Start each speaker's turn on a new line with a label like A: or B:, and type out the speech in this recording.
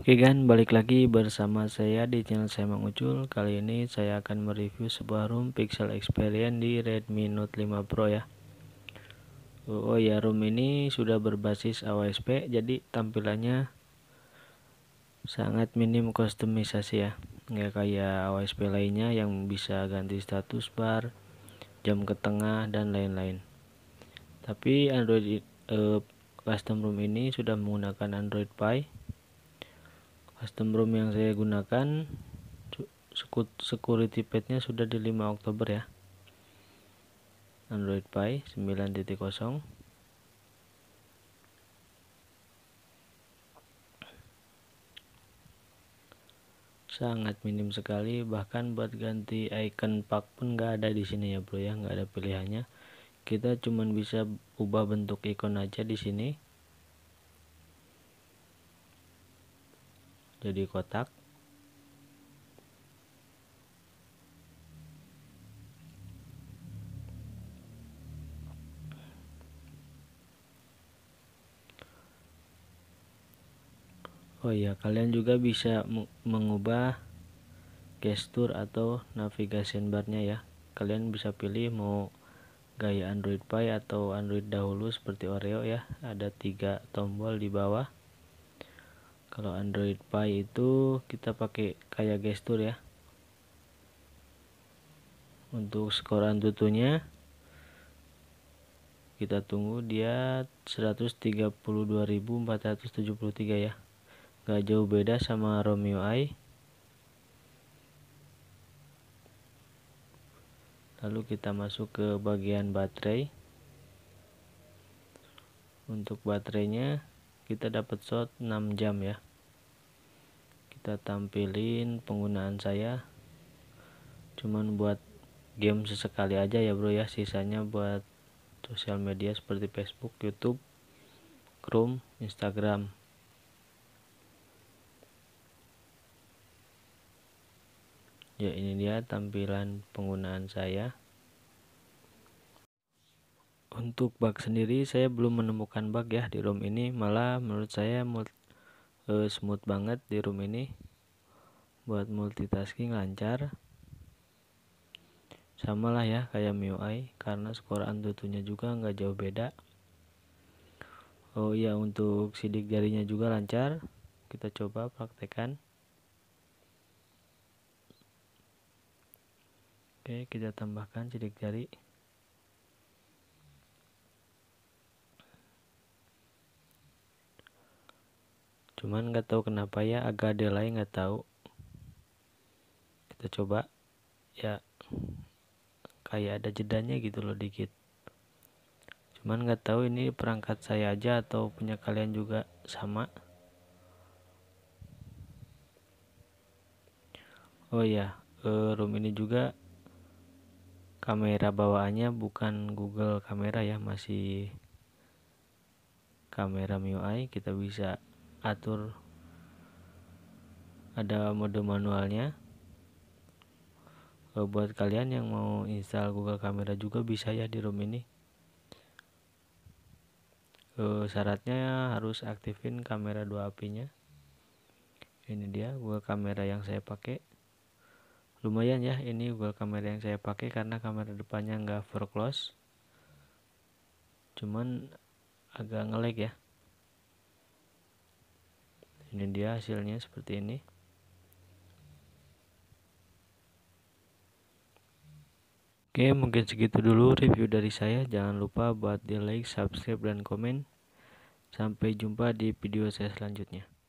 A: Oke kan, balik lagi bersama saya di channel saya Mang Ucul. Kali ini saya akan mereview sebuah ROM Pixel Experience di Redmi Note 5 Pro ya. Oh ya, ROM ini sudah berbasis AOSP, jadi tampilannya sangat minim kustomisasi ya. Nggak kayak AOSP lainnya yang bisa ganti status bar, jam ke tengah, dan lain-lain. Tapi custom ROM ini sudah menggunakan Android Pie. Custom ROM yang saya gunakan security patch-nya sudah di 5 Oktober ya. Android Pie 9.0. Sangat minim sekali, bahkan buat ganti icon pak pun nggak ada di sini ya bro ya, nggak ada pilihannya. Kita cuman bisa ubah bentuk ikon aja di sini. Jadi kotak. Oh iya, kalian juga bisa mengubah gestur atau navigation barnya ya. Kalian bisa pilih mau gaya Android Pie atau Android dahulu seperti Oreo ya. Ada 3 tombol di bawah. Kalau Android Pie itu kita pakai kayak gestur ya. Untuk skor Antutunya kita tunggu dia 132.473 ya. Gak jauh beda sama ROM UI. Lalu kita masuk ke bagian baterai. Untuk baterainya kita dapat slot 6 jam ya. Kita tampilin penggunaan saya. Cuman buat game sesekali aja ya bro ya. Sisanya buat sosial media seperti Facebook, YouTube, Chrome, Instagram. Ya, ini dia tampilan penggunaan saya. Untuk bug sendiri saya belum menemukan bug ya di ROM ini, malah menurut saya smooth banget di ROM ini. Buat multitasking lancar. Sama lah ya kayak MIUI, karena skor Antutunya juga nggak jauh beda. Oh iya, untuk sidik jarinya juga lancar. Kita coba praktekkan. Oke, kita tambahkan sidik jari. Cuman nggak tahu kenapa ya agak delay, nggak tahu. Kita coba ya, kayak ada jedanya gitu loh dikit. Cuman nggak tahu ini perangkat saya aja atau punya kalian juga sama. Oh ya, ROM ini juga kamera bawaannya bukan Google kamera ya, masih kamera MIUI. Kita bisa atur, ada mode manualnya. Buat kalian yang mau install Google kamera juga bisa ya di ROM ini. Syaratnya harus aktifin kamera 2 apinya. Ini dia Google kamera yang saya pakai. Lumayan ya, ini Google kamera yang saya pakai karena kamera depannya nggak full close, cuman agak nge-lag ya. Ini dia hasilnya seperti ini. Oke, mungkin segitu dulu review dari saya. Jangan lupa buat di like, subscribe, dan komen. Sampai jumpa di video saya selanjutnya.